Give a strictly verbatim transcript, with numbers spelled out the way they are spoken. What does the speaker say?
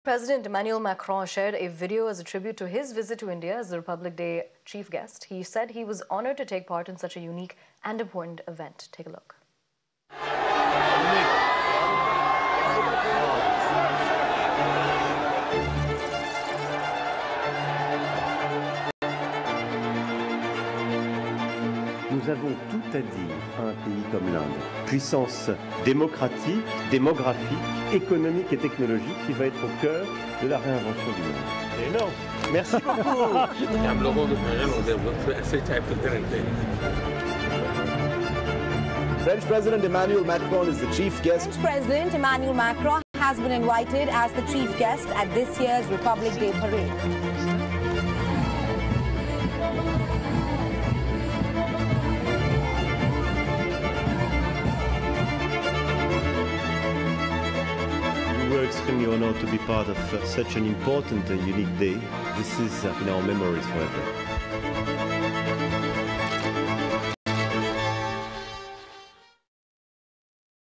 President Emmanuel Macron shared a video as a tribute to his visit to India as the Republic Day chief guest. He said he was honored to take part in such a unique and important event. Take a look. Nous avons tout à dire à un pays comme l'Inde. Puissance démocratique, démographique, économique et technologique qui va être au cœur de la réinvention du monde. C'est énorme. Merci beaucoup. French President Emmanuel Macron is the chief guest. French President Emmanuel Macron has been invited as the chief guest at this year's Republic Day parade. We were extremely honored to be part of uh, such an important and unique day. This is uh, in our memories forever.